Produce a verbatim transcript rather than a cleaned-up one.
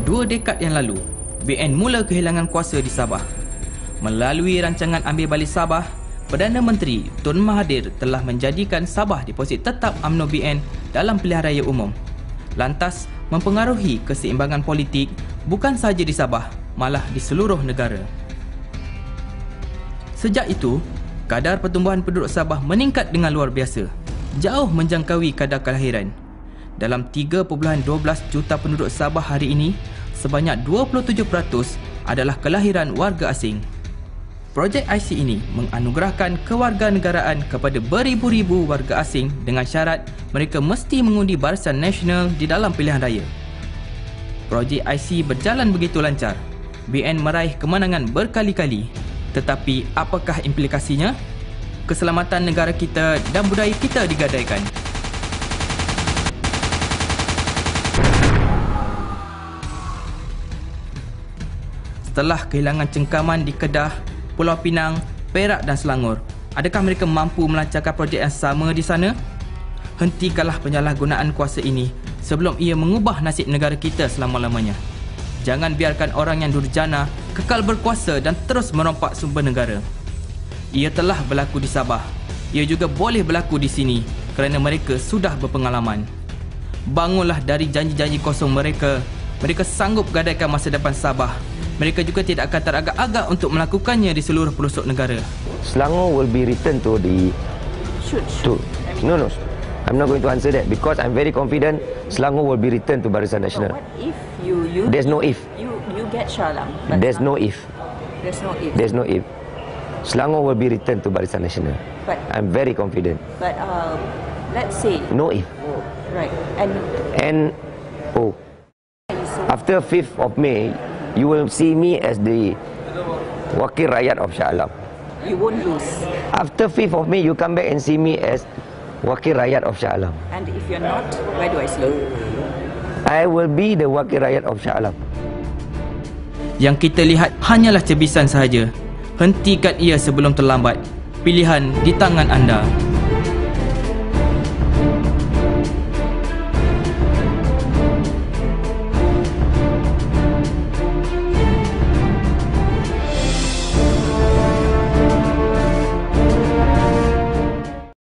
dua dekad yang lalu, B N mula kehilangan kuasa di Sabah. Melalui rancangan Ambil Balik Sabah, Perdana Menteri Tun Mahathir telah menjadikan Sabah deposit tetap U M N O B N dalam pilihan raya umum. Lantas, mempengaruhi keseimbangan politik bukan sahaja di Sabah, malah di seluruh negara. Sejak itu, kadar pertumbuhan penduduk Sabah meningkat dengan luar biasa, jauh menjangkaui kadar kelahiran. Dalam tiga perpuluhan dua belas juta penduduk Sabah hari ini, sebanyak dua puluh tujuh peratus adalah kelahiran warga asing. Projek I C ini menganugerahkan kewarganegaraan kepada beribu-ribu warga asing dengan syarat mereka mesti mengundi Barisan Nasional di dalam pilihan raya. Projek I C berjalan begitu lancar. B N meraih kemenangan berkali-kali. Tetapi apakah implikasinya? Keselamatan negara kita dan budaya kita digadaikan. Setelah kehilangan cengkaman di Kedah, Pulau Pinang, Perak dan Selangor, adakah mereka mampu melancarkan projek yang sama di sana? Hentikanlah penyalahgunaan kuasa ini sebelum ia mengubah nasib negara kita selama-lamanya. Jangan biarkan orang yang durjana kekal berkuasa dan terus merompak sumber negara. Ia telah berlaku di Sabah. Ia juga boleh berlaku di sini kerana mereka sudah berpengalaman. Bangunlah dari janji-janji kosong mereka. Mereka sanggup gadaikan masa depan Sabah. Mereka juga tidak akan teragak-agak untuk melakukannya di seluruh pelosok negara. Selangor will be returned to the... Should, should. To, no, no. I'm not going to answer that because I'm very confident Selangor will be returned to Barisan Nasional. So what if you... you There's no if. You you get Shah Alam. There's no if. There's no if. There's no if. Selangor will be returned to Barisan Nasional. But I'm very confident. but um, let's say No if. right and And oh, after fifth of May, you will see me as the Wakil Rakyat of Shah Alam. you won't lose. After fifth of May, you come back and see me as Wakil Rakyat of Shah Alam. And if you're not, where do I sleep? I will be the Wakil Rakyat of Shah Alam. Yang kita lihat hanyalah cebisan sahaja. Hentikan ia sebelum terlambat. Pilihan di tangan anda.